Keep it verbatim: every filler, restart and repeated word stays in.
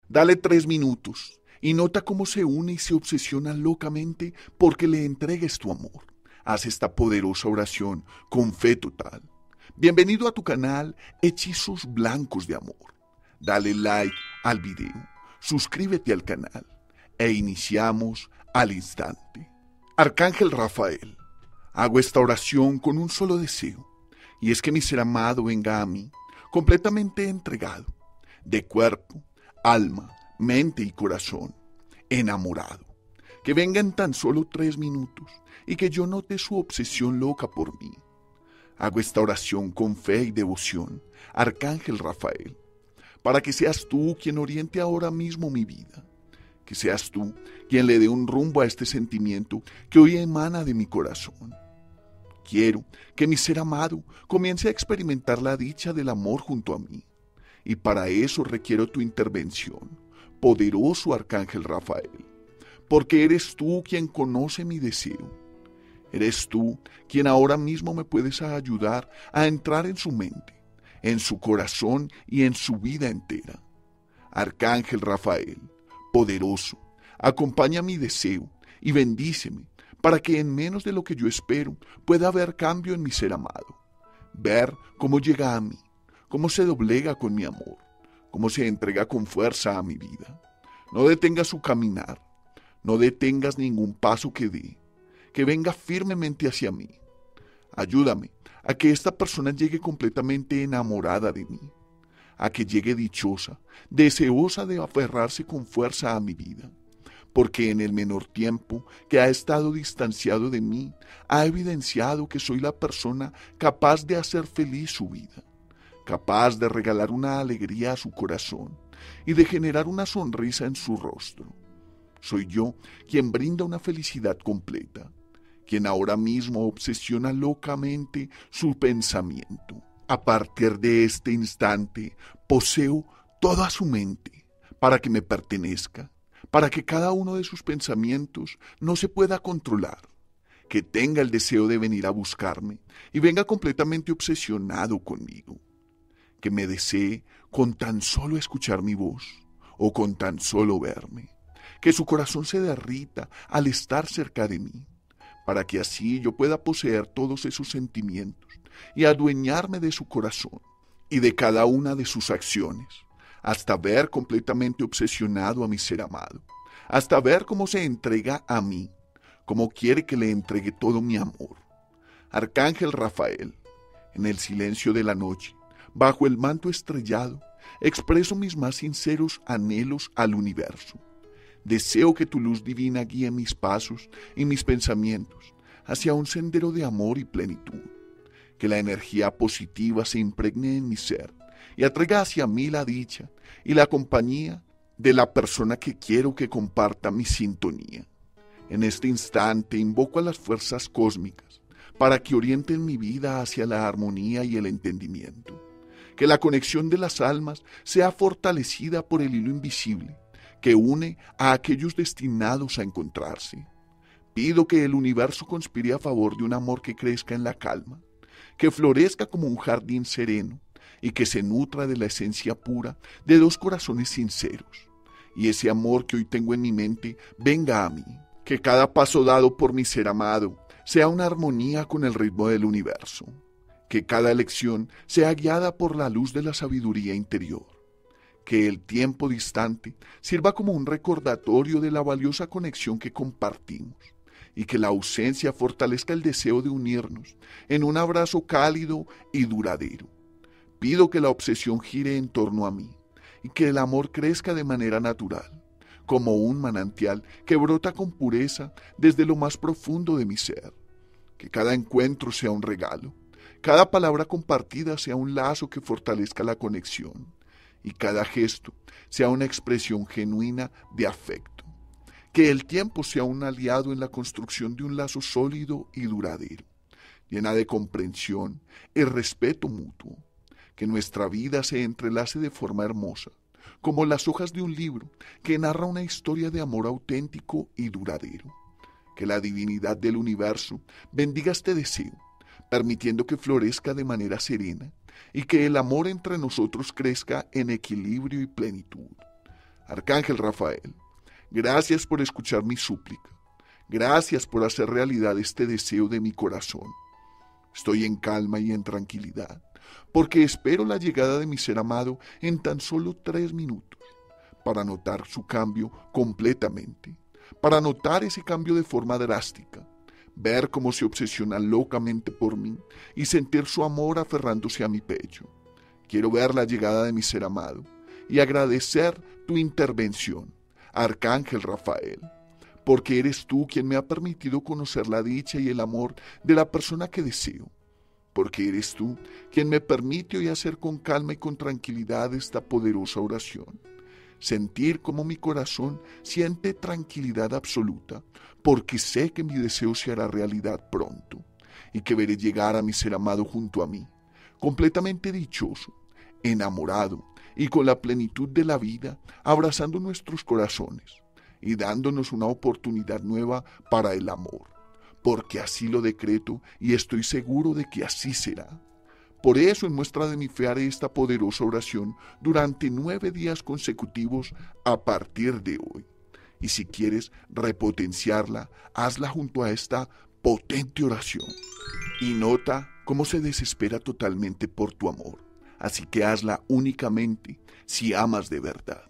Dale tres minutos y nota cómo se une y se obsesiona locamente porque le entregues tu amor. Haz esta poderosa oración con fe total. Bienvenido a tu canal Hechizos Blancos de Amor. Dale like al video, suscríbete al canal e iniciamos al instante. Arcángel Rafael, hago esta oración con un solo deseo, y es que mi ser amado venga a mí completamente entregado, de cuerpo, alma, mente y corazón, enamorado. Que venga en tan solo tres minutos y que yo note su obsesión loca por mí. Hago esta oración con fe y devoción, Arcángel Rafael, para que seas tú quien oriente ahora mismo mi vida. Que seas tú quien le dé un rumbo a este sentimiento que hoy emana de mi corazón. Quiero que mi ser amado comience a experimentar la dicha del amor junto a mí. Y para eso requiero tu intervención, poderoso Arcángel Rafael, porque eres tú quien conoce mi deseo. Eres tú quien ahora mismo me puedes ayudar a entrar en su mente, en su corazón y en su vida entera. Arcángel Rafael, poderoso, acompaña mi deseo y bendíceme para que en menos de lo que yo espero pueda haber cambio en mi ser amado. Ver cómo llega a mí, cómo se doblega con mi amor, cómo se entrega con fuerza a mi vida. No detengas su caminar, no detengas ningún paso que dé, que venga firmemente hacia mí. Ayúdame a que esta persona llegue completamente enamorada de mí, a que llegue dichosa, deseosa de aferrarse con fuerza a mi vida, porque en el menor tiempo que ha estado distanciado de mí, ha evidenciado que soy la persona capaz de hacer feliz su vida, capaz de regalar una alegría a su corazón y de generar una sonrisa en su rostro. Soy yo quien brinda una felicidad completa, quien ahora mismo obsesiona locamente su pensamiento. A partir de este instante, poseo toda su mente para que me pertenezca, para que cada uno de sus pensamientos no se pueda controlar, que tenga el deseo de venir a buscarme y venga completamente obsesionado conmigo, que me desee con tan solo escuchar mi voz o con tan solo verme, que su corazón se derrita al estar cerca de mí, para que así yo pueda poseer todos esos sentimientos y adueñarme de su corazón y de cada una de sus acciones, hasta ver completamente obsesionado a mi ser amado, hasta ver cómo se entrega a mí, cómo quiere que le entregue todo mi amor. Arcángel Rafael, en el silencio de la noche, bajo el manto estrellado, expreso mis más sinceros anhelos al universo. Deseo que tu luz divina guíe mis pasos y mis pensamientos hacia un sendero de amor y plenitud. Que la energía positiva se impregne en mi ser y atraiga hacia mí la dicha y la compañía de la persona que quiero que comparta mi sintonía. En este instante invoco a las fuerzas cósmicas para que orienten mi vida hacia la armonía y el entendimiento. Que la conexión de las almas sea fortalecida por el hilo invisible que une a aquellos destinados a encontrarse. Pido que el universo conspire a favor de un amor que crezca en la calma, que florezca como un jardín sereno y que se nutra de la esencia pura de dos corazones sinceros. Y ese amor que hoy tengo en mi mente venga a mí, que cada paso dado por mi ser amado sea una armonía con el ritmo del universo, que cada elección sea guiada por la luz de la sabiduría interior. Que el tiempo distante sirva como un recordatorio de la valiosa conexión que compartimos y que la ausencia fortalezca el deseo de unirnos en un abrazo cálido y duradero. Pido que la obsesión gire en torno a mí y que el amor crezca de manera natural, como un manantial que brota con pureza desde lo más profundo de mi ser. Que cada encuentro sea un regalo, cada palabra compartida sea un lazo que fortalezca la conexión y cada gesto sea una expresión genuina de afecto. Que el tiempo sea un aliado en la construcción de un lazo sólido y duradero, llena de comprensión y respeto mutuo. Que nuestra vida se entrelace de forma hermosa, como las hojas de un libro que narra una historia de amor auténtico y duradero. Que la divinidad del universo bendiga este deseo, permitiendo que florezca de manera serena y que el amor entre nosotros crezca en equilibrio y plenitud. Arcángel Rafael, gracias por escuchar mi súplica. Gracias por hacer realidad este deseo de mi corazón. Estoy en calma y en tranquilidad, porque espero la llegada de mi ser amado en tan solo tres minutos, para notar su cambio completamente, para notar ese cambio de forma drástica, ver cómo se obsesiona locamente por mí y sentir su amor aferrándose a mi pecho. Quiero ver la llegada de mi ser amado y agradecer tu intervención, Arcángel Rafael, porque eres tú quien me ha permitido conocer la dicha y el amor de la persona que deseo, porque eres tú quien me permite hoy hacer con calma y con tranquilidad esta poderosa oración, sentir como mi corazón siente tranquilidad absoluta, porque sé que mi deseo se hará realidad pronto, y que veré llegar a mi ser amado junto a mí, completamente dichoso, enamorado, y con la plenitud de la vida, abrazando nuestros corazones, y dándonos una oportunidad nueva para el amor, porque así lo decreto y estoy seguro de que así será. Por eso, en muestra de mi fe, haré esta poderosa oración durante nueve días consecutivos a partir de hoy. Y si quieres repotenciarla, hazla junto a esta potente oración. Y nota cómo se desespera totalmente por tu amor. Así que hazla únicamente si amas de verdad.